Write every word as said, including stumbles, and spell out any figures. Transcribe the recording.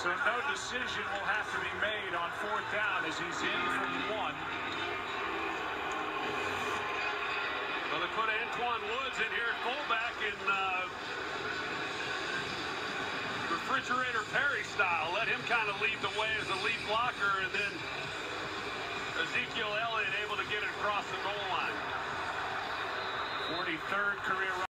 So no decision will have to be made on fourth down as he's in from one. Well, they put Antoine Woods in here at fullback in uh, refrigerator Perry style. Let him kind of lead the way as a lead blocker, and then Ezekiel Elliot able to get it across the goal line. forty-third career